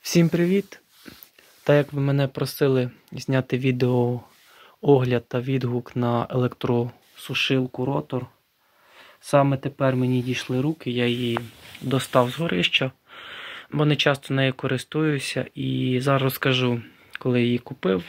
Всім привіт! Так як ви мене просили зняти відео огляд та відгук на електросушилку Ротор, саме тепер мені дійшли руки, я її достав з горища, бо не часто нею користуюся, і зараз розкажу, коли її купив.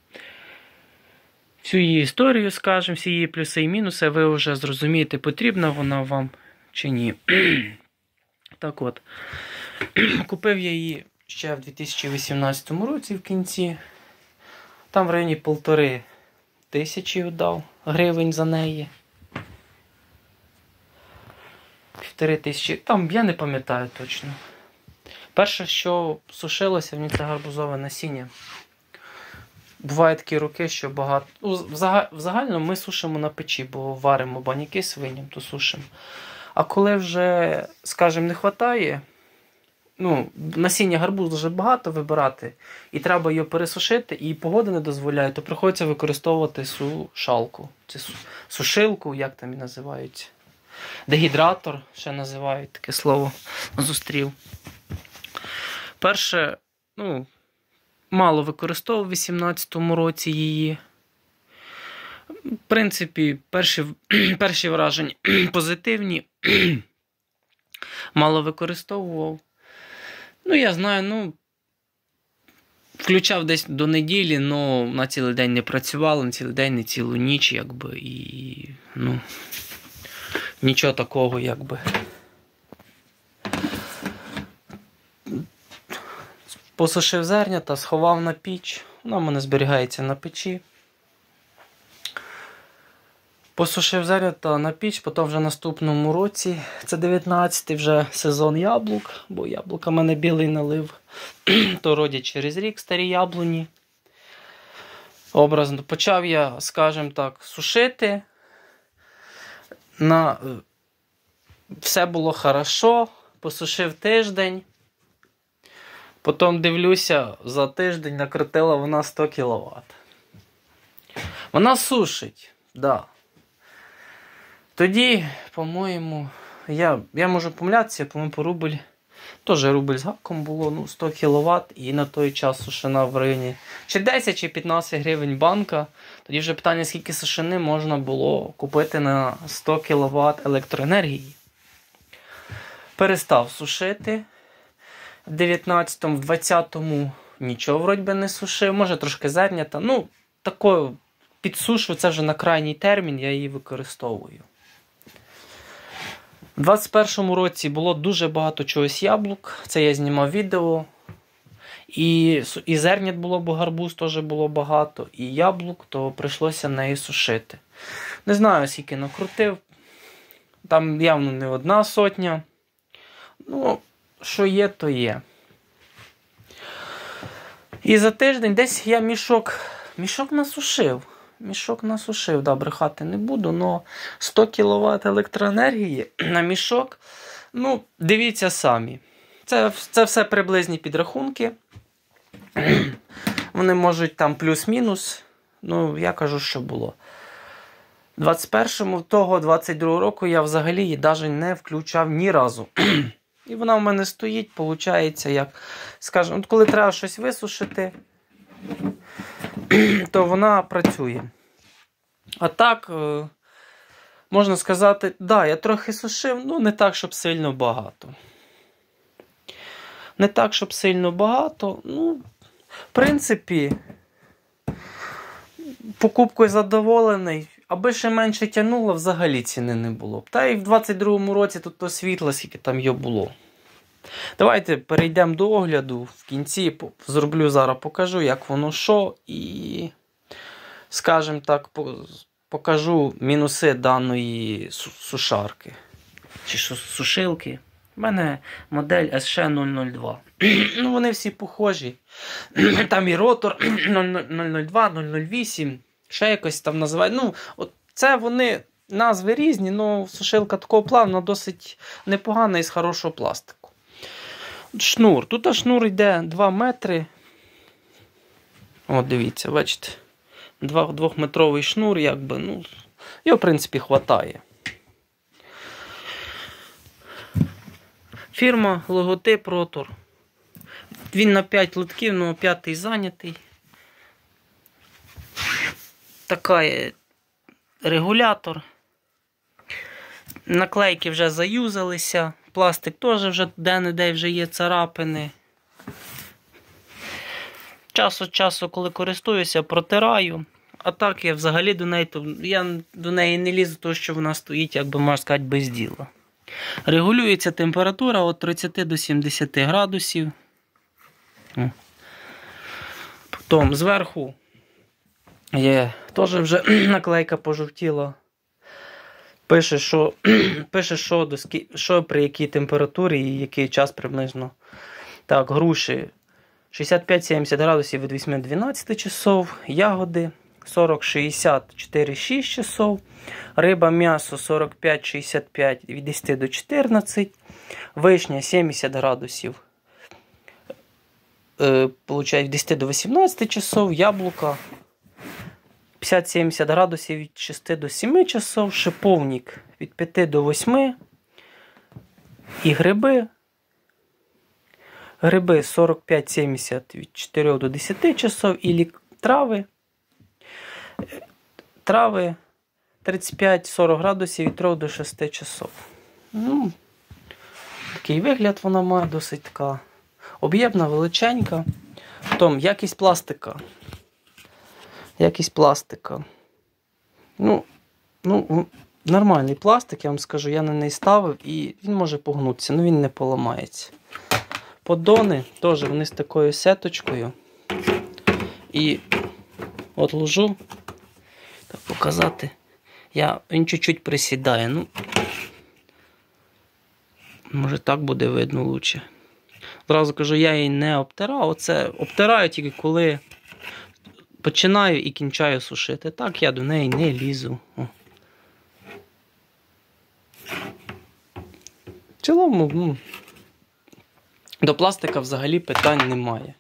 Всю її історію, скажемо, всі її плюси і мінуси, ви вже зрозумієте, потрібна вона вам чи ні. Так от, купив я її ще в 2018 році в кінці. Там в районі 1500 дав гривень за неї. 1500, там я не пам'ятаю точно. Перше, що сушилося, в ній це гарбузове насіння. Бувають такі роки, що багато... В загальному ми сушимо на печі, бо варимо баняки свиням, то сушимо. А коли вже, скажімо, не вистачає, насіння гарбузу дуже багато вибирати, і треба його пересушити, і погода не дозволяє, то приходиться використовувати сушалку. Це сушилку, як там і називають. Дегідратор, ще називають, таке слово зустрів. Перше, мало використовував у 2018 році її. В принципі, перші враження позитивні. Мало використовував. Я знаю, включав десь до неділі, але на цілий день не працювало, на цілий день, не цілу ніч, і, нічого такого, Посушив зернята, сховав на піч, вона в мене зберігається на печі. Посушив зернята на піч, потім вже в наступному році, це 19-й вже сезон яблук, бо яблука в мене білий налив, то родять через рік старі яблуні. Образно почав я, скажімо так, сушити. Все було хорошо, посушив тиждень. Потім дивлюся, за тиждень накрутила вона 100 кВт. Вона сушить, да. Тоді, по-моєму, я можу помилятися, по-моєму, по рубль, теж рубль з гаком було, 100 кВт, і на той час сушина в районі чи 10, чи 15 гривень банка. Тоді вже питання, скільки сушини можна було купити на 100 кВт електроенергії. Перестав сушити. В 19-му, в 20-му нічого вроді би не сушив, може трошки зернята. Такою підсушу, це вже на крайній термін, я її використовую. У 21-му році було дуже багато чогось яблук, це я знімав відео. І зернят було, бо гарбуз теж було багато, і яблук, то прийшлося неї сушити. Не знаю, скільки накрутив, там явно не 1 сотня. Що є, то є. І за тиждень десь я мішок насушив. Брехати не буду, але 100 кВт електроенергії на мішок, дивіться самі. Це все приблизні підрахунки. Вони можуть там плюс-мінус, я кажу, що було. 21-му, 22-го року я взагалі її навіть не включав ні разу. І вона в мене стоїть, виходить, як, скажімо, коли треба щось висушити, то вона працює. А так, можна сказати, я трохи сушив, не так, щоб сильно багато. В принципі, покупкою задоволений. Аби ще менше тягнуло, взагалі ціни не було б. Та і в 22-му році тут то світло, скільки там його було. Давайте перейдемо до огляду. В кінці зроблю зараз, покажу, як воно що. І, скажімо так, покажу мінуси даної сушарки. Чи сушилки. У мене модель SC002. Вони всі похожі. Там і Ротор 002, 008. Ще якось там називають. Це вони назви різні, сушилка такого плану досить непогана і з хорошого пластику. Шнур. Тут шнур йде 2 метри. Дивіться, бачите. 2-метровий шнур, його, в принципі, хватає. Фірма, логотип Ротор. Він на 5 лотків, ну 5-й зайнятий. Такий регулятор. Наклейки вже заюзалися. Пластик теж вже де-не-де вже є царапини. Час від часу, коли користуюся, протираю. А так я взагалі я до неї не лізу, тому що вона стоїть, як би можна сказати, без діла. Регулюється температура від 30 до 70 градусів. Потім зверху є теж вже наклейка пожовтіла. Пише, що при якій температурі і який час приблизно. Так, груші 65-70 градусів від 8 до 12 часов, ягоди 40-60 4-6 часов, риба, м'ясо 45-65 від 10 до 14, вишня 70 градусів, получають від 10 до 18 часов, яблука 50-70 градусів від 6 до 7 часов, шиповник від 5 до 8 і гриби 45-70 від 4 до 10 часов, і трави 35-40 градусів від 3 до 6 часов. Ну, такий вигляд вона має, досить така об'ємна, величенька. Потім якість пластика. Ну, нормальний пластик, я вам скажу, я на неї ставив і він може погнутися, але він не поламається. Поддони теж вони з такою сеточкою. І от ложу, так показати, він чуть-чуть присідає. Ну, може так буде видно лучше. Одразу кажу, я її не обтирав, оце обтираю тільки коли починаю і кінчаю сушити. Так я до неї не лізу. В цілому, до пластика взагалі питань немає.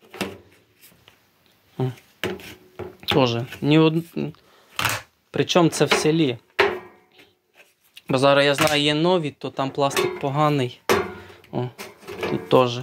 Тоже. Причому це в селі. Бо зараз, я знаю, є нові, то там пластик поганий. Тут теж.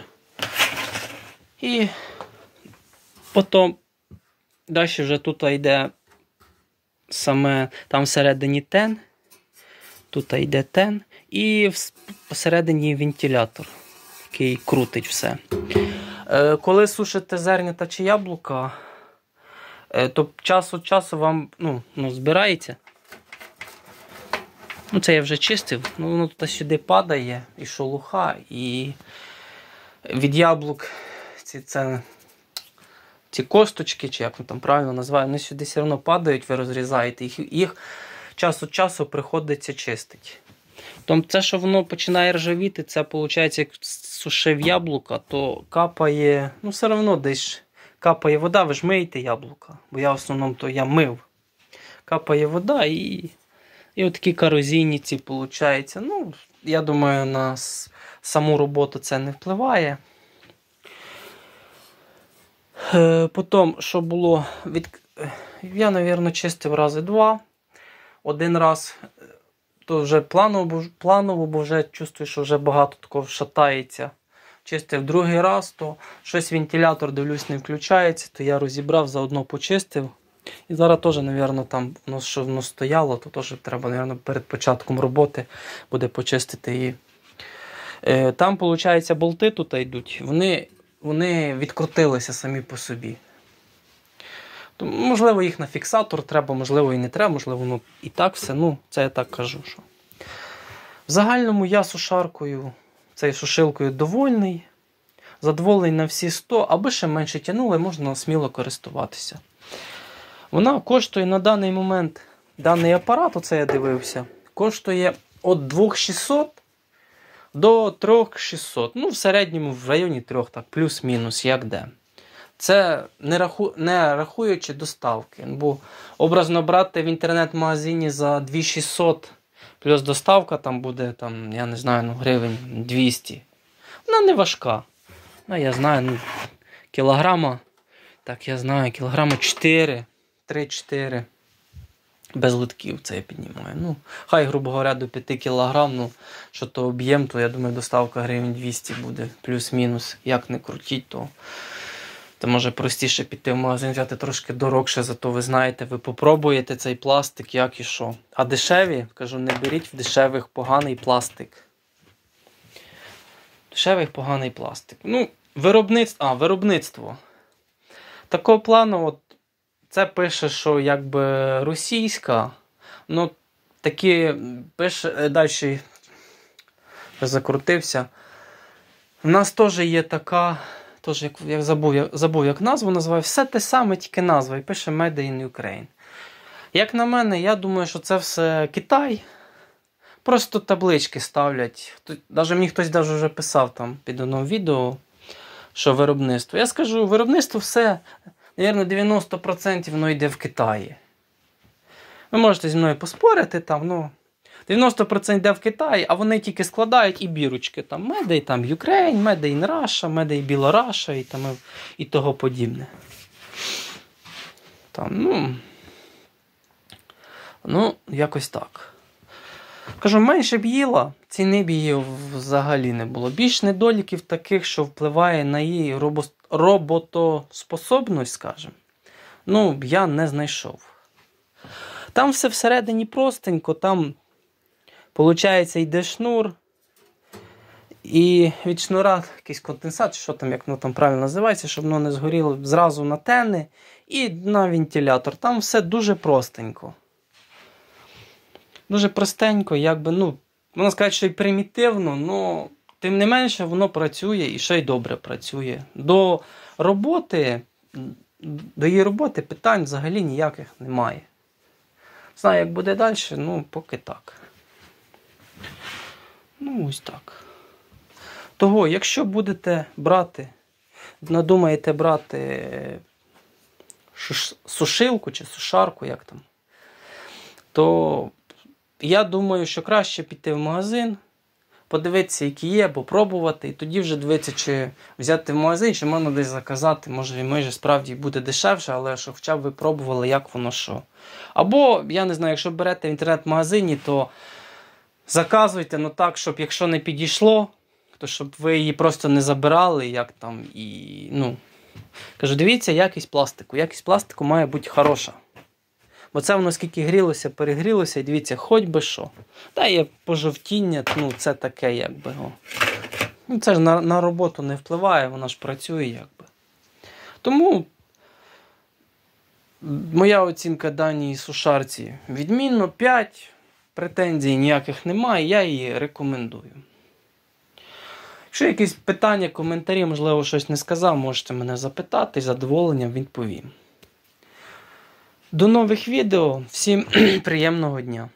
І потім далі вже тут йде саме, там всередині тен, тут йде тен, і посередині вентилятор, який крутить все. Коли сушите зернята чи яблука, то час від часу вам збирається. Це я вже чистив, воно тут сюди падає, і шелуха, і від яблук ці косточки, чи як там правильно називають, вони сюди все одно падають, ви розрізаєте, їх час від часу приходиться чистити. Тому це, що воно починає ржавіти, це виходить, як сушив яблука, то капає, все одно десь капає вода, ви ж миєте яблука, бо я в основному то я мив. Капає вода і отакі корозійні ці виходить. Я думаю, на саму роботу це не впливає. Потім, що було, я, мабуть, чистив рази 2. Один раз, то вже планово, бо вже чувствую, що вже багато такого шатається. Чистив другий раз, то щось вентилятор, дивлюсь, не включається, то я розібрав, заодно почистив. І зараз теж, мабуть, там, що воно стояло, то теж треба, мабуть, перед початком роботи буде почистити її. Там, виходить, болти тут йдуть, вони відкрутилися самі по собі. То, можливо, їх на фіксатор треба, можливо, і не треба, можливо, і так все. Це я так кажу. Що. В загальному я сушаркою, цією сушилкою довольний. Задоволений на всі 100, аби ще менше тягнули, можна сміло користуватися. Вона коштує на даний момент, даний апарат, оце я дивився, коштує від 2600 до 3600. В середньому в районі 3, так, плюс-мінус, як де. Це не рахуючи доставки. Бо образно брати в інтернет-магазині за 2600 плюс доставка, там буде, я не знаю, гривень 200. Вона не важка. Я знаю, кілограма 4, 3-4. Без литків це я піднімаю. Ну, хай, грубо говоря, до 5 кг, ну, що то об'єм, то я думаю, доставка гривень 200 буде, плюс-мінус. Як не крутіть, то може простіше піти в магазин, взяти трошки дорогше, зато ви знаєте, ви попробуєте цей пластик, як і що. А дешеві, кажу, не беріть в дешевих поганий пластик. Дешевих поганий пластик. Ну, виробництво. Такого плану, от, це пише, що якби російська, ну, такі пише, далі закрутився. У нас теж є така, теж, як забув, як назву називаю, все те саме, тільки назва, і пише Made in Ukraine. Як на мене, я думаю, що це все Китай. Просто таблички ставлять. Навіть мені хтось вже писав там під одним відео, що виробництво. Я скажу, виробництво все, мабуть, 90% воно йде в Китаї. Ви можете зі мною поспорити там, ну, 90% йде в Китаї, а вони тільки складають і бірочки. Там Made там Ukraine, Made in Russia, Made in Білораша і того подібне. Там, ну, якось так. Кажу, менше б їла, ціни б її взагалі не було. Більш недоліків таких, що впливає на її роботоспособність, скажімо, ну, я не знайшов. Там все всередині простенько, там, виходить, йде шнур, і від шнура якийсь конденсат, що там, як воно там правильно називається, щоб воно не згоріло, зразу на тени і на вентилятор. Там все дуже простенько. Дуже простенько, якби, ну, можна сказати, що і примітивно, але тим не менше воно працює і ще й добре працює. До її роботи питань взагалі ніяких немає. Знаю, як буде далі, ну, поки так. Ну, ось так. Того, якщо будете брати, надумаєте брати сушилку чи сушарку, як там, то я думаю, що краще піти в магазин, подивитися, які є, попробувати, і тоді вже дивитися, чи взяти в магазин, чи можна десь заказати, може справді буде дешевше, але щоб хоча б ви пробували, як воно що. Або, я не знаю, якщо берете в інтернет-магазині, то заказуйте, ну так, щоб якщо не підійшло, то щоб ви її просто не забирали, як там, і, ну, кажу, дивіться, якість пластику. Якість пластику має бути хороша. Бо це воно скільки грілося, перегрілося, і дивіться, хоч би що. Та є пожовтіння, ну це таке, якби. Ну, це ж на роботу не впливає, вона ж працює, якби. Тому моя оцінка даній сушарці відмінно, 5, претензій ніяких немає, я її рекомендую. Якщо якісь питання, коментарі, можливо, щось не сказав, можете мене запитати, з задоволенням відповім. До нових відео, всім приємного дня!